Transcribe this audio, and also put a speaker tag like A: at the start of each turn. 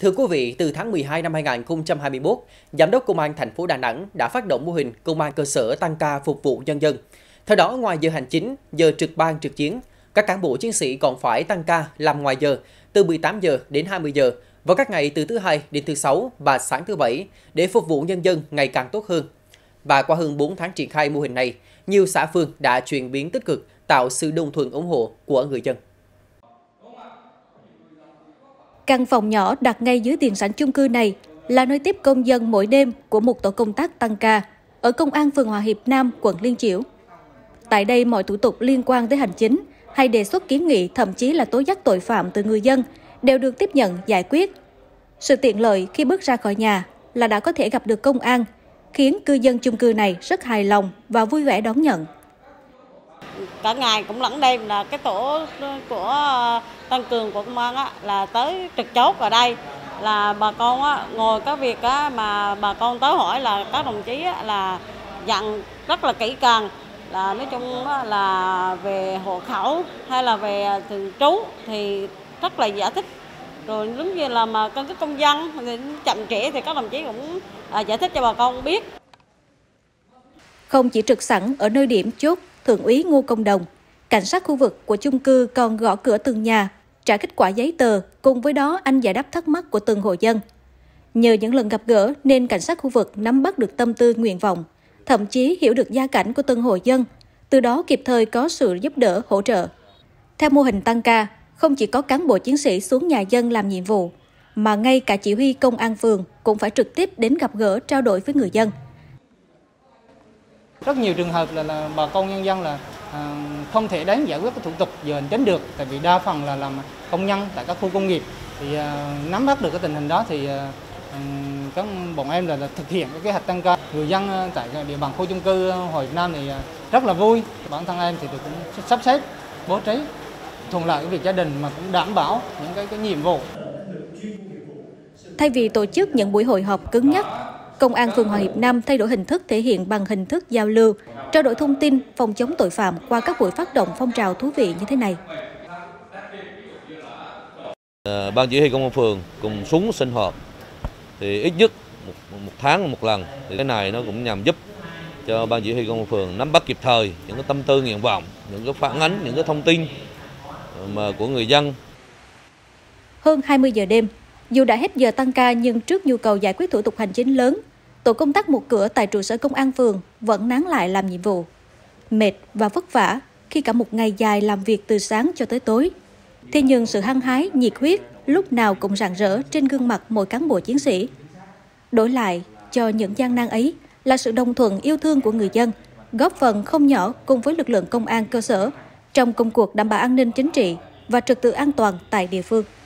A: Thưa quý vị, từ tháng 12 năm 2021, Giám đốc Công an thành phố Đà Nẵng đã phát động mô hình công an cơ sở tăng ca phục vụ nhân dân. Theo đó, ngoài giờ hành chính, giờ trực ban trực chiến, các cán bộ chiến sĩ còn phải tăng ca làm ngoài giờ từ 18 giờ đến 20 giờ vào các ngày từ thứ Hai đến thứ Sáu và sáng thứ Bảy để phục vụ nhân dân ngày càng tốt hơn. Và qua hơn 4 tháng triển khai mô hình này, nhiều xã phường đã chuyển biến tích cực, tạo sự đồng thuận ủng hộ của người dân.
B: Căn phòng nhỏ đặt ngay dưới tiền sảnh chung cư này là nơi tiếp công dân mỗi đêm của một tổ công tác tăng ca ở Công an phường Hòa Hiệp Nam, quận Liên Chiểu. Tại đây, mọi thủ tục liên quan tới hành chính hay đề xuất kiến nghị, thậm chí là tố giác tội phạm từ người dân đều được tiếp nhận giải quyết. Sự tiện lợi khi bước ra khỏi nhà là đã có thể gặp được công an, khiến cư dân chung cư này rất hài lòng và vui vẻ đón nhận.
C: Cả ngày cũng lẫn đêm là cái tổ của tăng cường của công an là tới trực chốt ở đây, là bà con ngồi có việc mà bà con tới hỏi là các đồng chí là dặn rất là kỹ càng, là nói chung là về hộ khẩu hay là về thường trú thì rất là giải thích. Rồi giống như là mà căn cước công dân thì chậm trễ thì các đồng chí cũng giải thích cho bà con biết.
B: Không chỉ trực sẵn ở nơi điểm chốt Thượng úy Ngô Công Đồng, cảnh sát khu vực của chung cư còn gõ cửa từng nhà, trả kết quả giấy tờ, cùng với đó anh giải đáp thắc mắc của từng hộ dân. Nhờ những lần gặp gỡ nên cảnh sát khu vực nắm bắt được tâm tư nguyện vọng, thậm chí hiểu được gia cảnh của từng hộ dân, từ đó kịp thời có sự giúp đỡ, hỗ trợ. Theo mô hình tăng ca, không chỉ có cán bộ chiến sĩ xuống nhà dân làm nhiệm vụ, mà ngay cả chỉ huy công an phường cũng phải trực tiếp đến gặp gỡ, trao đổi với người dân.
D: Rất nhiều trường hợp là bà con nhân dân là không thể đến giải quyết các thủ tục giờ hành chính được, tại vì đa phần là làm công nhân tại các khu công nghiệp. Thì nắm bắt được cái tình hình đó thì các bọn em là thực hiện cái kế hoạch tăng ca. Người dân tại địa bàn khu chung cư Hòa Hiệp Nam thì rất là vui. Bản thân em thì cũng sắp xếp bố trí thuận lợi cái việc gia đình mà cũng đảm bảo những cái nhiệm vụ.
B: Thay vì tổ chức những buổi hội họp cứng nhắc, Công an phường Hòa Hiệp Nam thay đổi hình thức thể hiện bằng hình thức giao lưu, trao đổi thông tin, phòng chống tội phạm qua các buổi phát động phong trào thú vị như thế này.
E: Ban chỉ huy công an phường cùng xuống sinh hoạt thì ít nhất một tháng một lần. Thì cái này nó cũng nhằm giúp cho ban chỉ huy công an phường nắm bắt kịp thời những cái tâm tư nguyện vọng, những cái phản ánh, những cái thông tin mà của người dân.
B: Hơn 20 giờ đêm, dù đã hết giờ tăng ca nhưng trước nhu cầu giải quyết thủ tục hành chính lớn, tổ công tác một cửa tại trụ sở công an phường vẫn nán lại làm nhiệm vụ. Mệt và vất vả khi cả một ngày dài làm việc từ sáng cho tới tối. Thế nhưng sự hăng hái, nhiệt huyết lúc nào cũng rạng rỡ trên gương mặt mỗi cán bộ chiến sĩ. Đổi lại cho những gian nan ấy là sự đồng thuận yêu thương của người dân, góp phần không nhỏ cùng với lực lượng công an cơ sở trong công cuộc đảm bảo an ninh chính trị và trật tự an toàn tại địa phương.